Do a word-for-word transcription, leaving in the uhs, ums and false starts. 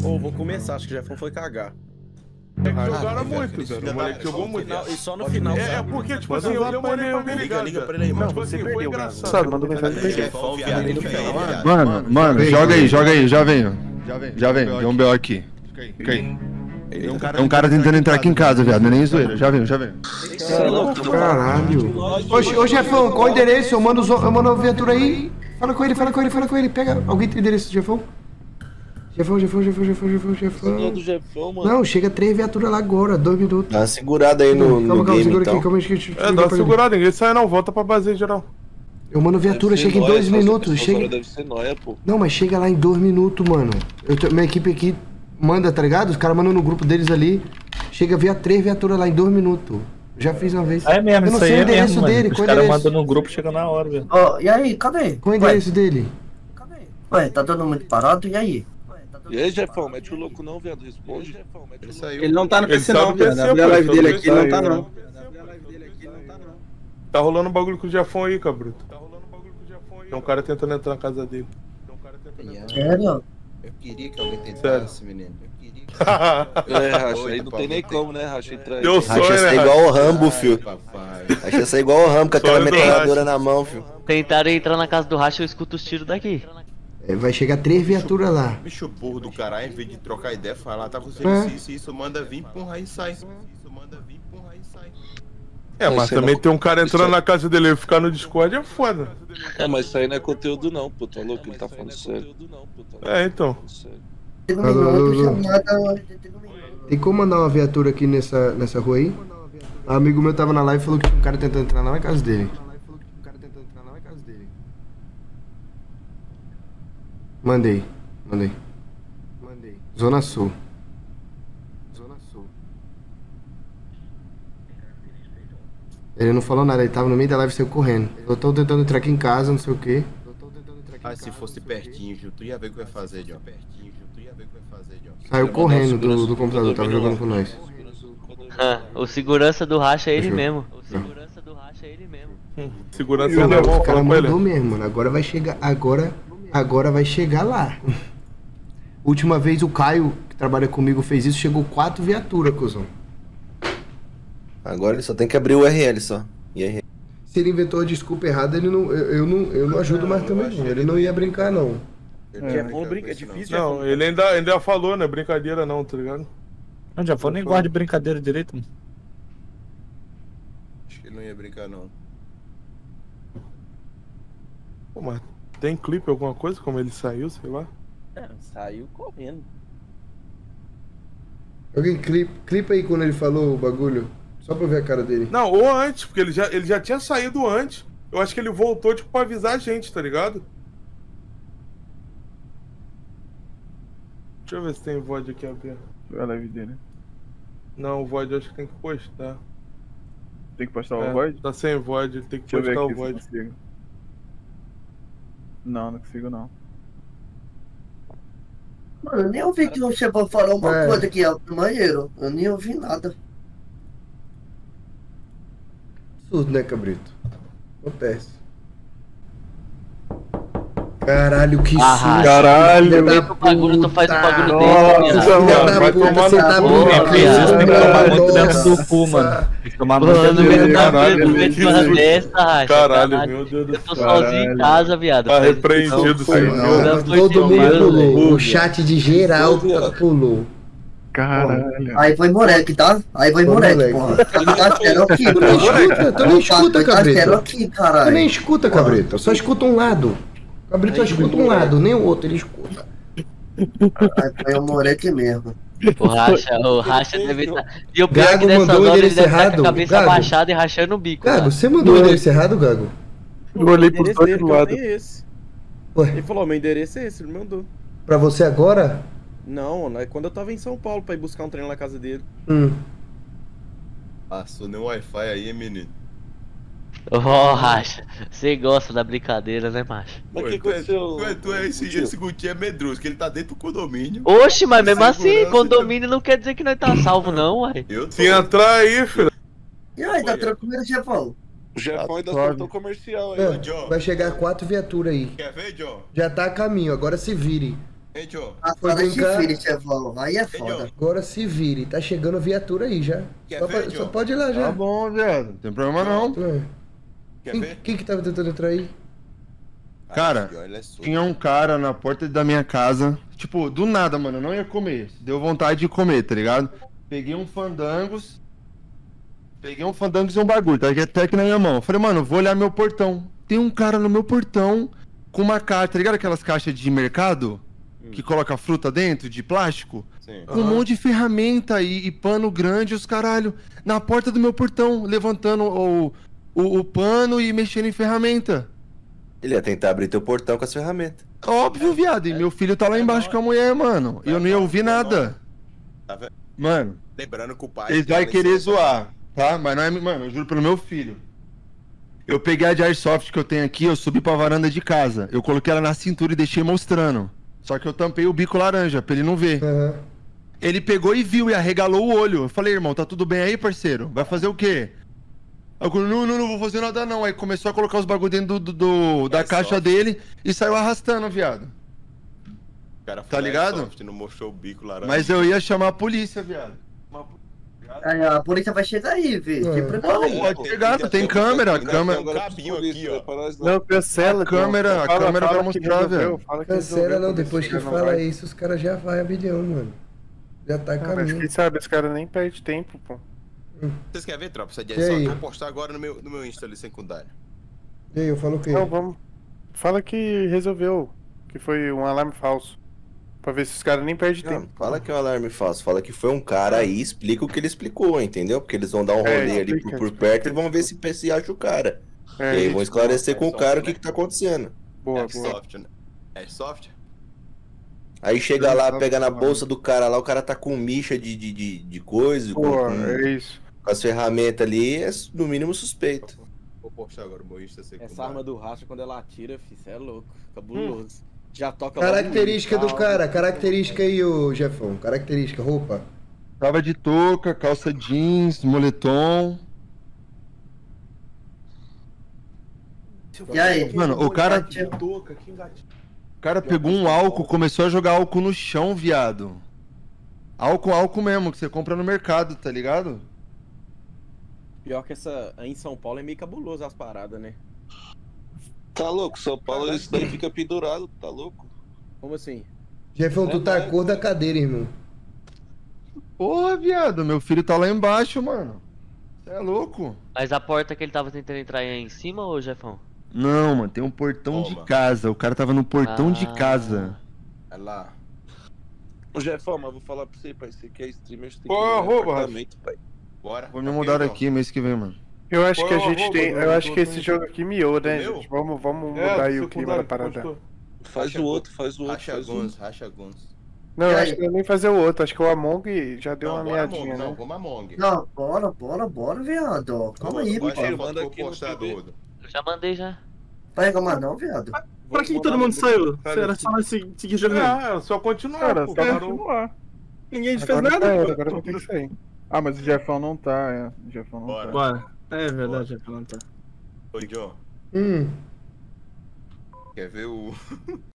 Ô, vou começar, acho que o Jefão foi cagar. É que jogaram muito, velho. O moleque jogou muito. E só no final, É, é sabe? porque, tipo assim, eu demorei pra me ligar. Liga pra ele aí, mano. Tipo assim, foi engraçado. Sabe, mandou mensagem pra ele. Jefão, viado, ele feio, viado. Mano, mano, joga aí, joga aí, já venho. Já vem, tem um B O aqui. Fica aí. É um cara tentando entrar aqui em casa, viado, não é nem zoeira. Já venho, já venho. Caralho. Ô, ô Jefão, qual o endereço? Eu mando, os- eu mando a viatura aí. Fala com ele, fala com ele, fala com ele. Pega. Alguém tem endereço do Jefão? Jefão, Jefão, Jefão, Jefão, Jefão, Jefão. do Jefão, mano. Não, chega três viaturas lá agora, dois minutos. Dá uma segurada aí no, no Calma, calma, game, segura então. aqui, calma aí. deixa eu- deixa eu É, dá ligar uma pra ele. segurada, ninguém sai não, volta pra base aí, geral. Eu mando viatura, chega em dois minutos. Chega... Deve ser nóia, pô. Não, mas chega lá em dois minutos, mano. Eu tô- minha equipe aqui manda, tá ligado? Os caras mandam no grupo deles ali. Chega via três viaturas lá em dois minutos. Já fiz uma vez. É mesmo, Eu não isso aí sei o é endereço mesmo, mano. dele, Os qual o caras endereço? mandam no grupo, chega na hora, velho. Ó, e aí, cadê? Qual o endereço dele? Ué, tá dando muito parado, e aí? E aí, Jefão, mete o louco não, viado. Responde. Ele saiu. Ele não tá no Ele P C sabe não, o P C, viado. Abre a pô, live ele dele sabe aqui, o ele P C não tá aí, não. Tá rolando um bagulho com o Jefão aí, cabruto. Tá rolando um bagulho com o Jefão aí. Tem um cara tentando entrar na casa dele. Tem um cara tentando entrar. Sério? Eu queria que alguém tentasse, menino. Eu queria que... É, Racha, aí não tem nem como, né, Racha, entrar aí. Deu sonho, Racha né, ser Racha? igual o Rambo, fio. Papai. Racha ser igual o Rambo, com aquela Sonho do metralhadora Racha. na mão, fio. Tentaram entrar na casa do Racha, eu escuto os tiros daqui. É, vai chegar três viaturas lá. Bicho burro do caralho, em vez de trocar ideia, falar, tá com É. serviço, isso, isso, manda vir, empurra e sai. Isso, manda vir, empurra e sai. É, mas Isso aí também não- tem um cara entrando isso- na casa dele e ficar no Discord é foda. É, mas isso aí não é conteúdo não, pô. Tá louco? Ele tá falando sério. É, então. Tem um Alô, alô, minuto, alô. chamada... Tem como mandar uma viatura aqui nessa, nessa rua aí? Um amigo meu tava na live e falou que tinha um cara tentando entrar lá na casa dele. Mandei, mandei. Mandei. Zona Sul. Zona Sul. Ele não falou nada, ele tava no meio da live e saiu correndo. Eu tô tentando entrar aqui em casa, não sei o quê. Ah, se fosse pertinho, Gil, tu ia ver o que eu ia fazer, John. Pertinho, Gil, tu ia ver o que eu ia fazer, John. Saiu correndo do, do computador, tava jogando com nós. Ah, o segurança do Racha é ele Fechou. mesmo. O segurança do Racha é ele mesmo. Segurança O é bom, cara fala com ele. mandou mesmo, mano. Agora vai chegar. Agora. Agora vai chegar lá. Última vez o Caio, que trabalha comigo, fez isso, chegou quatro viaturas, cuzão. Agora ele só tem que abrir o U R L só. I R L. Se ele inventou a desculpa errada, ele não. Eu, eu não, eu não ajudo mais também, não. Ele não ia brincar, não. Jefão brinca, é difícil, Não, Jefão. ele ainda, ainda falou, né? Brincadeira não, tá ligado? Não, já foi nem guarda de brincadeira direito, mano. Acho que ele não ia brincar, não. Pô, mas tem clipe, alguma coisa, como ele saiu, sei lá? É, saiu correndo. Alguém clipa, clipa aí quando ele falou o bagulho. Só pra eu ver a cara dele. Não, ou antes, porque ele já, ele já tinha saído antes. Eu acho que ele voltou, tipo, pra avisar a gente, tá ligado? Deixa eu ver se tem V O D aqui aberto. Olha a live dele. Não, o V O D eu acho que tem que postar. Tem que postar É, o void? Tá sem V O D, tem que Deixa eu ver postar aqui o se V O eu D. consigo. Não, não consigo não. Mano, eu nem ouvi que o Chefão falou uma É. coisa aqui ó, no banheiro. Eu nem ouvi nada. Absurdo, né, Cabrito? Acontece. Caralho, que Ah, susto. Caralho, filha da o bagulho, tu faz um bagulho Nossa, desse, filha mano, da vai puta, tomar você no tá cu, brincando. mano. Vocês têm que tomar muito dentro Nossa. do cu, mano. Tem que tomar muito Mano, dentro do meu cu. caralho, Caralho, que isso? dessa, Racha. Caralho, meu Deus do Eu tô céu. sozinho em casa, viado. Tá Faz isso, repreendido, não. senhor. Não, Não, mas foi todo mundo Deus, pulou. velho. O chat de geral pulou. Caralho. Aí foi moleque, tá? Aí foi Foi moleque, moleque. porra. Tá sério aqui, Tu nem escuta, tu nem escuta, Tá sério Cabrito. aqui, Tu nem caralho. escuta, Cabrito. Só escuta um lado. Cabrito só escuta um lado, nem o outro, ele escuta. Aí foi o moleque mesmo. O Racha, o Racha deve estar. E o pior é Gago que nessas mandou o horas ele endereço deve estar com errado. a cabeça Gago. abaixada e rachando o bico. Gago, lá. você mandou o endereço errado, Gago? Eu olhei pros endereço dois dele que eu lados. tenho é esse. Ué, Ele falou, meu endereço é esse, ele mandou. pra você agora? Não, é quando eu tava em São Paulo pra ir buscar um treino na casa dele. Hum. Passou nem Wi-Fi aí, menino. Ô, Racha, você gosta da brincadeira, né, macho? Mas o Pô, que tu é- aconteceu? Tu é, tu é esse, esse Guti é medroso, que ele tá dentro do condomínio. Oxe, mas mesmo assim, Segurança, condomínio não quer dizer que nós tá salvo, não, uai. Eu tô... Se entrar aí, filho. E aí, tá tranquilo, Chefão? O Jefão ainda Suave. soltou comercial aí. É, John. vai chegar quatro viaturas aí. Quer ver, John? Já tá a caminho, agora se vire. Hein, John? Agora Foi se brincar? vire, chefão. Aí é foda. John? Agora se vire, tá chegando a viatura aí já. Quer Só, ver, pa- John? só pode ir lá Tá já. bom, viado. Não tem problema não. É. Quer Quem, ver? quem que tava tentando entrar aí? Cara, Ah, John, ele é surdo. Tinha um cara na porta da minha casa. Tipo, do nada, mano. Eu não ia comer. Deu vontade de comer, tá ligado? Peguei um fandangos. Peguei um fandangos e um bagulho, tá até aqui na minha mão. Eu falei, mano, vou olhar meu portão. Tem um cara no meu portão com uma caixa, tá ligado? Aquelas caixas de mercado que coloca fruta dentro, de plástico? Sim. Com um monte de ferramenta e, e pano grande, os caralho. Na porta do meu portão, levantando o, o, o pano e mexendo em ferramenta. Ele ia tentar abrir teu portão com as ferramentas. Óbvio, viado. E meu filho tá lá embaixo com a mulher, mano. E eu não ia ouvir nada. Tá vendo? Mano, Lembrando que o pai... eles vão querer zoar, tá? Mas não é. Mano, eu juro pelo meu filho. Eu peguei a de Airsoft que eu tenho aqui, eu subi pra varanda de casa. Eu coloquei ela na cintura e deixei mostrando. Só que eu tampei o bico laranja pra ele não ver. Aham. Ele pegou e viu e arregalou o olho. Eu falei, irmão, tá tudo bem aí, parceiro? Vai fazer o quê? Eu falei, não, não, não vou fazer nada não. Aí começou a colocar os bagulho dentro do, do- do- da Airsoft. caixa dele e saiu arrastando, viado. O cara foi Tá na ligado? Airsoft, não mostrou o bico laranja. Mas eu ia chamar a polícia, viado. Aí a polícia vai chegar aí, velho. É. Se prepara. Não, pode chegar, não tem câmera, a câmera. Tem um cabinho aqui, ó. Não, cancela. A câmera- a câmera vai mostrar, velho. Cancela não, depois que fala isso, os caras já vai a bilhão, mano. Já tá Mas caminho. quem sabe, esse cara nem perde tempo, pô. Vocês querem ver, tropa? Essa de E aí? Airsoft? Eu vou postar agora no meu, no meu Insta ali, secundário. E aí, eu falo o quê? Não, vamos. Fala que resolveu. Que foi um alarme falso. Pra ver se os caras nem perdem Não, tempo. fala que é um alarme falso, fala que foi um cara aí, explica o que ele explicou, entendeu? Porque eles vão dar um É, rolê ali por, explica, por explica. perto e vão ver se, se acha o cara. É, e aí isso. vão esclarecer com o cara o que, né? que tá acontecendo. Boa, boa. Airsoft, né? Airsoft? Aí chega lá, pega na bolsa do cara lá, o cara tá com micha de, de, de, de coisa, com, Boa, com- é isso. com as ferramentas ali, é no mínimo suspeito. Vou postar agora o meu Insta secundário. Essa arma do racha, quando ela atira, fi, cê é louco. Cabuloso. Já toca Característica logo do no cara, carro. característica aí, ô Jefão. Característica, roupa. Tava de touca, calça jeans, moletom. E aí? Mano, o cara, Toca, que engatilho. o cara pegou um álcool, começou a jogar álcool no chão, viado. Álcool, álcool mesmo, que você compra no mercado, tá ligado? Pior que essa. Aí em São Paulo é meio cabuloso as paradas, né? Tá louco, São Paulo, isso daí fica pendurado, tá louco? Como assim? Jefão, tu tá a cor da cadeira, irmão. Porra, viado, meu filho tá lá embaixo, mano. Você é louco? Mas a porta que ele tava tentando entrar aí é em cima, ô Jefão? Não, mano, tem um portão de Toma. casa. O cara tava no portão de Ah. casa. É lá. Ô Jefão, mas vou falar pra você, pai, você quer streamer, você tem Ô, que ir no arroba, apartamento, pai. Bora. Vou me Ok, mudar então. aqui mês que vem, mano. Eu acho Qual que a é o gente arroba tem. do- Eu acho do- que do- esse jogo aqui miou, né, Do meu? gente? Vamos, vamos É, mudar aí o secundário clima da que parada. postou. Faz Racha o outro, faz o outro, Racha faz o Guns, outro. racha Guns. Não, eu E acho aí? que eu nem fazer o outro. Acho que o Among já deu Não, uma bora meadinha, Among, né? não, vamos Among. Não, bora, bora, bora, viado. Calma aí, Bora, pô. bora, manda vou aqui no postar T V. tudo. Eu já mandei já. Vai reclamar não, viado. Pra que, que todo mundo saiu? Cara, Era só nós seguir, seguir jogando. Ah, só continuar, Cara, pô. só Parou. continuar. Ninguém Agora fez tá nada. era, pô. agora vai ter que sair. Ah, mas o Jefão não tá, é. O Jefão não Bora. tá. Bora. É verdade, Jefão não tá. Ô, John, Hum. quer ver o...